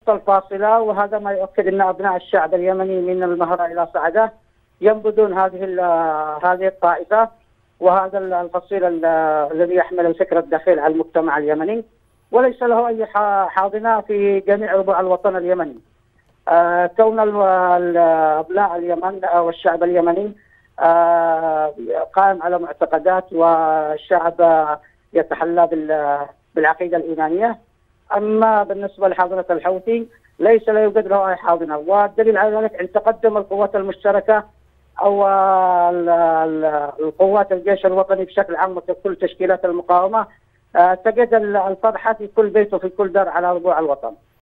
الفاصلة، وهذا ما يؤكد أن أبناء الشعب اليمني من المهرة إلى صعدة ينبذون هذه الطائفة وهذا الفصيل الذي يحمل الفكر الدخيل على المجتمع اليمني، وليس له أي حاضنة في جميع ربوع الوطن اليمني. كون أبناء اليمن والشعب اليمني قائم على معتقدات، والشعب يتحلى بالعقيدة الإيمانية. أما بالنسبة لحاضنة الحوثي لا يوجد له أي حاضنة، والدليل على ذلك عند تقدم القوات المشتركة أو القوات الجيش الوطني بشكل عام وكل تشكيلات المقاومة، تجد الفرحة في كل بيت وفي كل دار على ربوع الوطن.